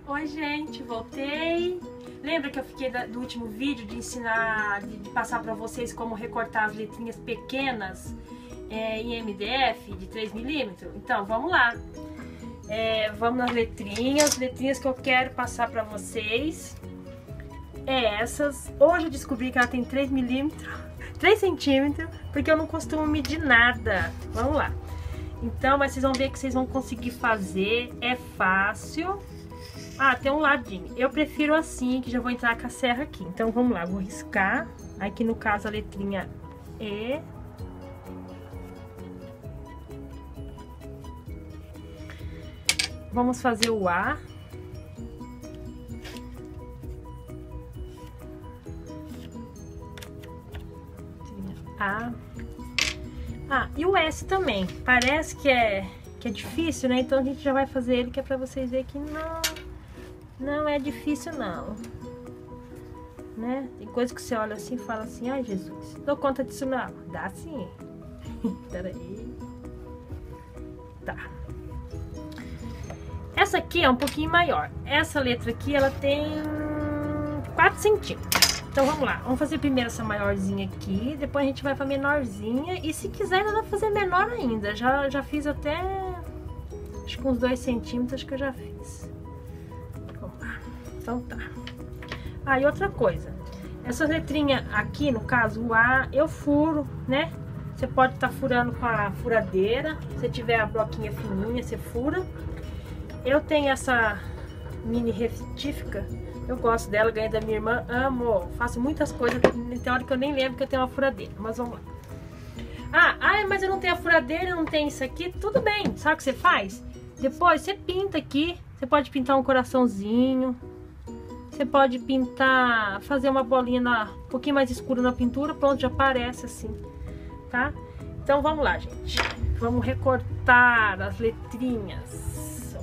Oi gente, voltei. Lembra que eu fiquei do último vídeo de ensinar, de passar para vocês como recortar as letrinhas pequenas em MDF de 3mm? Então, vamos lá. Vamos nas letrinhas que eu quero passar para vocês. Essas. Hoje eu descobri que ela tem 3mm, 3 centímetros, porque eu não costumo medir nada. Vamos lá. Então, mas vocês vão ver que vocês vão conseguir fazer. É fácil. Ah, tem um ladinho. Eu prefiro assim, que já vou entrar com a serra aqui. Então, vamos lá. Vou riscar. Aqui, no caso, a letrinha E. Vamos fazer o A. A. Ah, e o S também. Parece que é difícil, né? Então a gente já vai fazer ele, que é pra vocês verem que não é difícil, não. Né? Tem coisa que você olha assim e fala assim, ai Jesus, dou conta disso não. Dá sim. Peraí. Tá. Essa aqui é um pouquinho maior. Essa letra aqui, ela tem 4 centímetros. Então vamos lá, vamos fazer primeiro essa maiorzinha aqui, depois a gente vai pra menorzinha. E se quiser ainda dá pra fazer menor ainda. Já fiz até, acho que uns 2 centímetros, acho que eu já fiz. Vamos lá, então tá. Ah, e outra coisa, essa letrinha aqui, no caso o A, eu furo, né? Você pode estar furando com a furadeira, se tiver a bloquinha fininha, você fura. Eu tenho essa mini retífica. Eu gosto dela, ganhei da minha irmã, amo, faço muitas coisas, tem hora que eu nem lembro que eu tenho uma furadeira, mas vamos lá. Ah, mas eu não tenho a furadeira, eu não tenho isso aqui, tudo bem, sabe o que você faz? Depois você pinta aqui, você pode pintar um coraçãozinho, você pode pintar, fazer uma bolinha um pouquinho mais escura na pintura, pronto, já aparece assim, tá? Então vamos lá, gente, vamos recortar as letrinhas.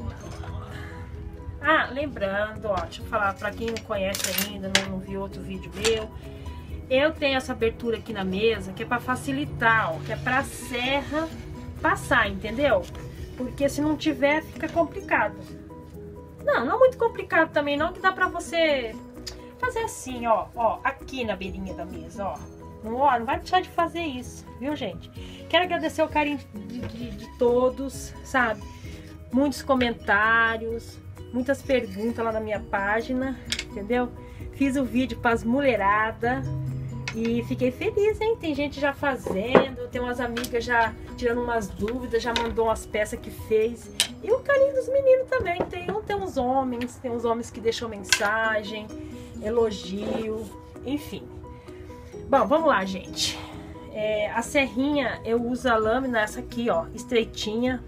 Ah, lembrando, ó, deixa eu falar pra quem não conhece ainda, não viu outro vídeo meu. Eu tenho essa abertura aqui na mesa, que é pra facilitar, ó, que é pra serra passar, entendeu? Porque se não tiver, fica complicado. Não muito complicado também não, que dá pra você fazer assim, ó, aqui na beirinha da mesa, ó. Não vai deixar de fazer isso, viu, gente? Quero agradecer o carinho de todos, sabe? Muitos comentários, muitas perguntas lá na minha página, entendeu? Fiz o vídeo para as mulheradas e fiquei feliz, hein? Tem gente já fazendo, tem umas amigas já tirando umas dúvidas, já mandou umas peças que fez. E o carinho dos meninos também. Tem uns homens que deixam mensagem, elogio, enfim. Bom, vamos lá, gente. A serrinha, eu uso a lâmina, essa aqui, ó, estreitinha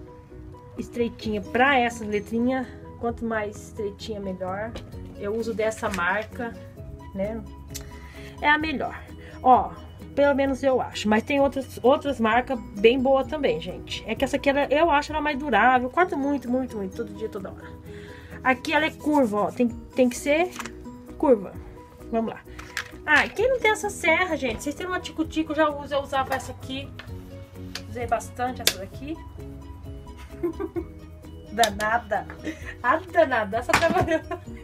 para essa letrinha. Quanto mais estreitinha, melhor. Eu uso dessa marca, né? É a melhor. Ó, pelo menos eu acho. Mas tem outras marcas bem boas também, gente. É que essa aqui, eu acho ela mais durável. Corta muito, todo dia, toda hora. Aqui ela é curva, ó. Tem que ser curva. Vamos lá. Ah, quem não tem essa serra, gente? Vocês têm uma tico-tico, eu usava essa aqui. Usei bastante essa daqui. Danada. Ah, danada. Essa trabalhou.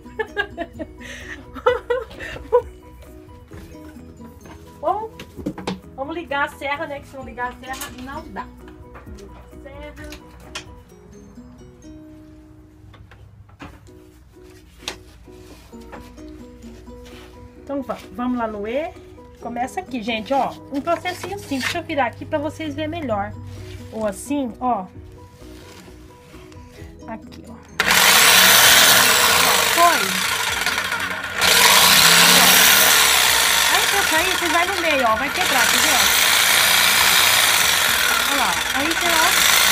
Vamos ligar a serra, né? Que se não ligar a serra, não dá. Ligar a serra. Então vamos lá no E. Começa aqui, gente, ó. Um processinho assim. Deixa eu virar aqui pra vocês verem melhor. Ou assim, ó. Aqui, ó. Foi. Aí pra sair, você vai no meio, ó. Vai quebrar, quer ver, ó? Olha lá. Aí você, ó.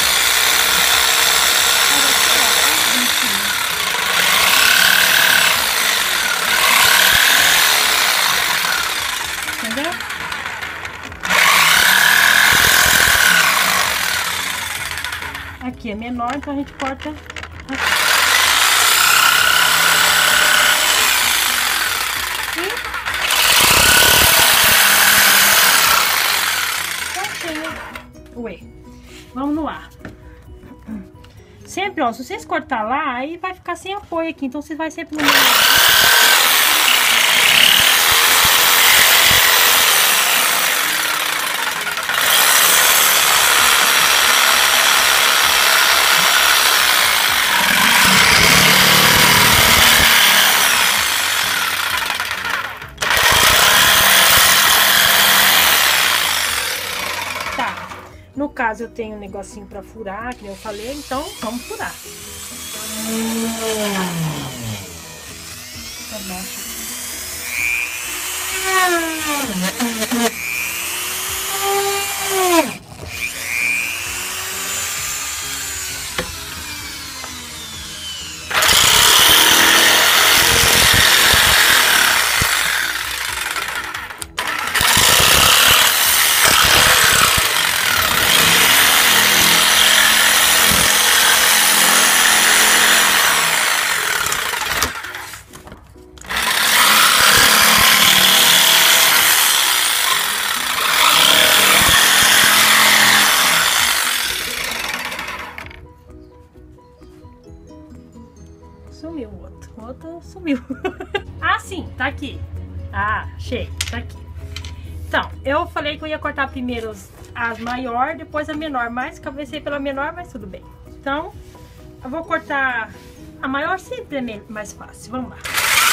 Entendeu? Aqui é menor, então a gente corta aqui. Prontinho. Ué. Vamos no ar. Sempre, Então, se vocês cortar lá, aí vai ficar sem apoio aqui. Então, você vai sempre no meio. No caso, eu tenho um negocinho pra furar, que eu falei, então vamos furar. Abaixa. Sumiu o outro sumiu. Ah, sim, tá aqui. Ah, achei, tá aqui. Então, eu falei que eu ia cortar primeiro as maior, depois a menor, mas cabecei pela menor, mas tudo bem. Então, eu vou cortar a maior, sempre é mais fácil. Vamos lá.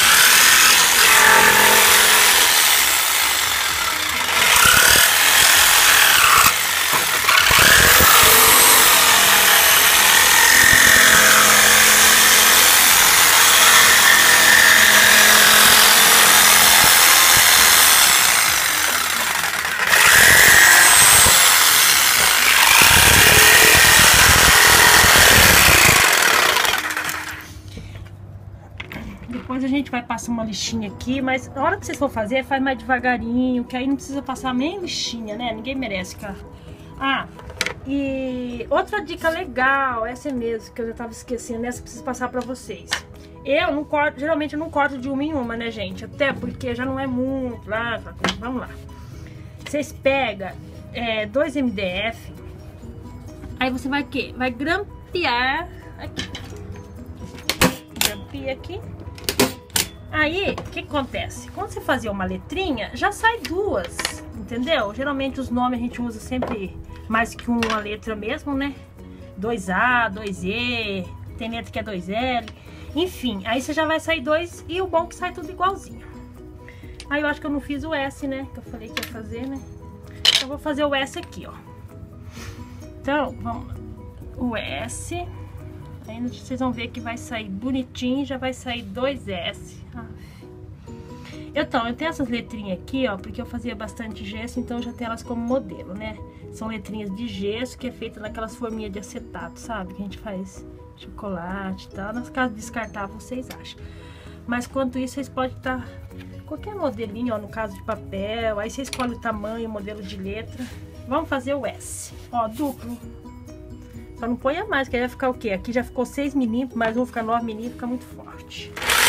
Depois a gente vai passar uma lixinha aqui, mas na hora que vocês for fazer, faz mais devagarinho, que aí não precisa passar nem lixinha, né? Ninguém merece, cara. Ah, e outra dica legal, essa é mesmo, que eu já tava esquecendo, essa eu preciso passar pra vocês. Eu não corto, geralmente eu não corto de uma em uma, né, gente? Até porque já não é muito, vamos lá. Vocês pegam 2 MDF, aí você vai o quê? Vai grampear aqui. Grampia aqui. Aí, o que acontece? Quando você fazia uma letrinha, já sai duas, entendeu? Geralmente os nomes a gente usa sempre mais que uma letra mesmo, né? 2A, 2E, tem letra que é 2L, enfim. Aí você já vai sair dois e o bom é que sai tudo igualzinho. Aí eu acho que eu não fiz o S, né? Que eu falei que ia fazer, né? Eu vou fazer o S aqui, ó. Então, vamos lá. O S... Aí vocês vão ver que vai sair bonitinho, já vai sair 2S. Então, eu tenho essas letrinhas aqui, ó, porque eu fazia bastante gesso, então eu já tenho elas como modelo, né? São letrinhas de gesso que é feita naquelas forminhas de acetato, sabe? Que a gente faz chocolate e tal. Nas casas descartáveis vocês acham. Mas quanto isso, vocês podem estar qualquer modelinho, ó, no caso de papel. Aí você escolhe o tamanho, o modelo de letra. Vamos fazer o S. Ó, duplo. Só não ponha mais, que aí vai ficar o quê? Aqui já ficou 6 milímetros, mais um fica 9 milímetros, fica muito forte.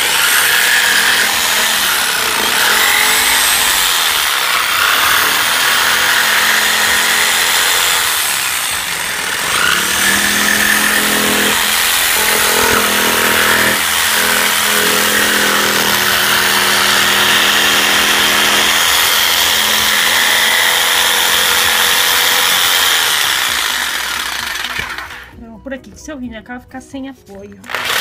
Por aqui, que se eu vir na cá, vai ficar sem apoio.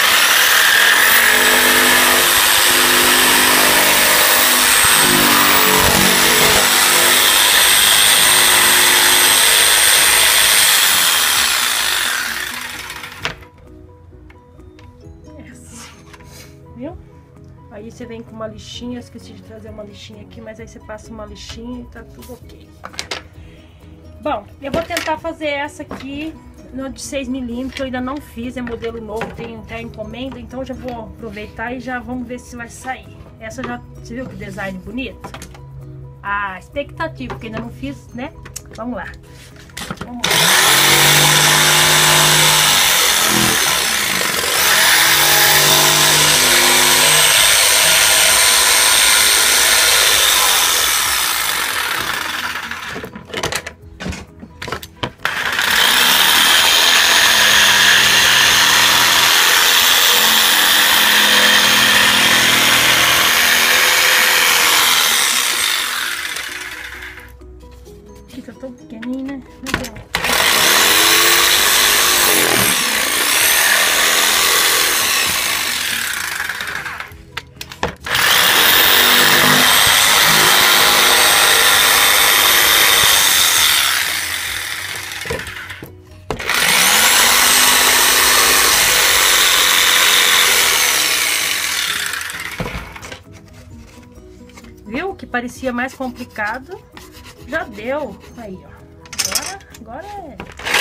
Essa. Viu? Aí você vem com uma lixinha, eu esqueci de trazer uma lixinha aqui, mas aí você passa uma lixinha e tá tudo ok. Bom, eu vou tentar fazer essa aqui no de 6 milímetros, eu ainda não fiz, é modelo novo, tem até encomenda, então já vou aproveitar e já vamos ver se vai sair. Essa já, você viu que design bonito? Ah, expectativa, porque ainda não fiz, né? Vamos lá. Vamos lá. parecia mais complicado, já deu. Aí, ó. Agora é...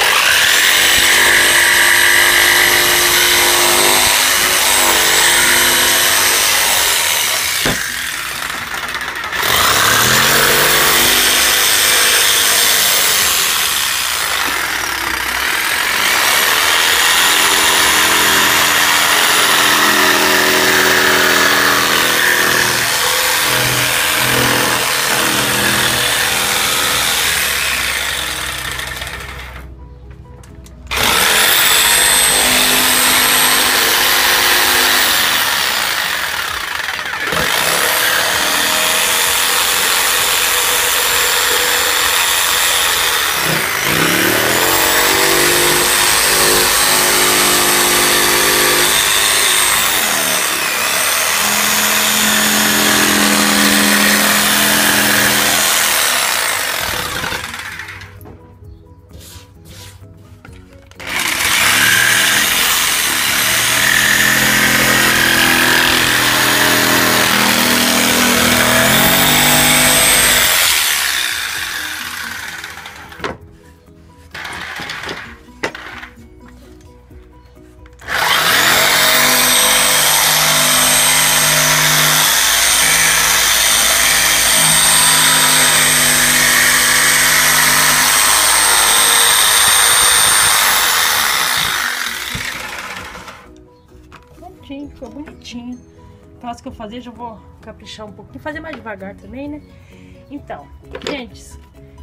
Ficou bonitinho. Então, as que eu fazer, já vou caprichar um pouquinho, fazer mais devagar também, né? Então, gente, se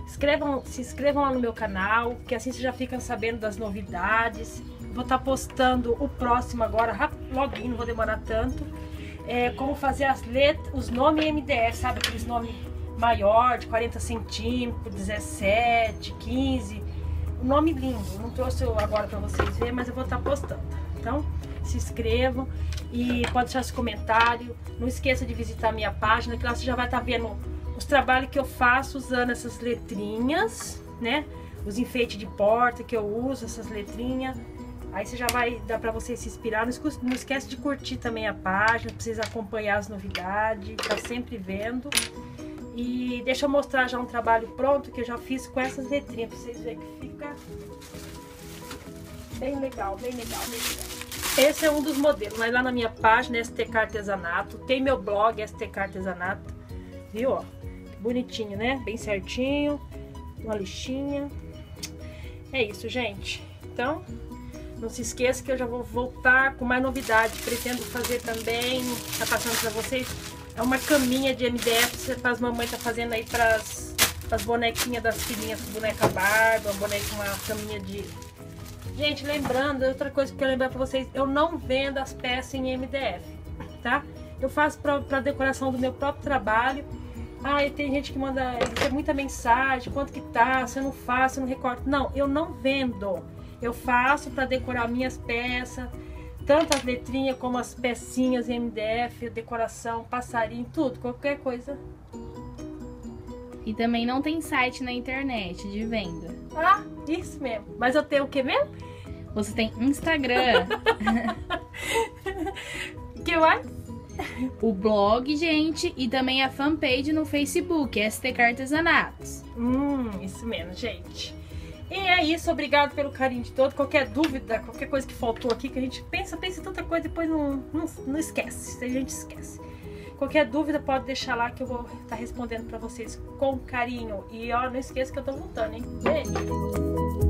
inscrevam lá no meu canal, que assim vocês já ficam sabendo das novidades. Vou estar postando o próximo agora, loguinho, não vou demorar tanto. Como fazer as letras, os nomes em MDF, sabe? Aqueles nomes maior, de 40 centímetros, 17, 15. Um nome lindo. Não trouxe agora pra vocês verem, mas eu vou estar postando. Então, se inscrevam e pode deixar esse comentário. Não esqueça de visitar a minha página, que lá você já vai estar vendo os trabalhos que eu faço usando essas letrinhas, né? Os enfeites de porta que eu uso, essas letrinhas. Aí você já vai dar pra você se inspirar. Não esquece de curtir também a página, pra vocês acompanhar as novidades, tá sempre vendo. E deixa eu mostrar já um trabalho pronto que eu já fiz com essas letrinhas, pra vocês verem que fica bem legal, bem legal, bem legal. Esse é um dos modelos, mas lá na minha página STK Artesanato, tem meu blog STK Artesanato, viu, ó, bonitinho, né, bem certinho, uma lixinha. É isso, gente. Então, não se esqueça que eu já vou voltar com mais novidades. Pretendo fazer também, tá passando pra vocês, é uma caminha de MDF para as mamães tá fazendo aí para as bonequinhas das filhinhas, boneca Barbie, uma caminha de... Gente, lembrando, outra coisa que eu quero lembrar pra vocês, eu não vendo as peças em MDF, tá? Eu faço pra decoração do meu próprio trabalho. E tem gente que manda muita mensagem, quanto que tá, se eu não faço, eu não recorto. Não, eu não vendo. Eu faço pra decorar minhas peças, tanto as letrinhas como as pecinhas em MDF, decoração, passarinho, tudo, qualquer coisa. E também não tem site na internet de venda. Isso mesmo. Mas eu tenho o que mesmo? Você tem Instagram. Que mais? O blog, gente, e também a fanpage no Facebook, STK Artesanatos. Isso mesmo, gente. E é isso, obrigado pelo carinho de todos. Qualquer dúvida, qualquer coisa que faltou aqui, que a gente pensa em tanta coisa, depois não esquece, a gente esquece. Qualquer dúvida pode deixar lá que eu vou estar respondendo pra vocês com carinho. E ó, não esqueça que eu tô voltando, hein? Beijo!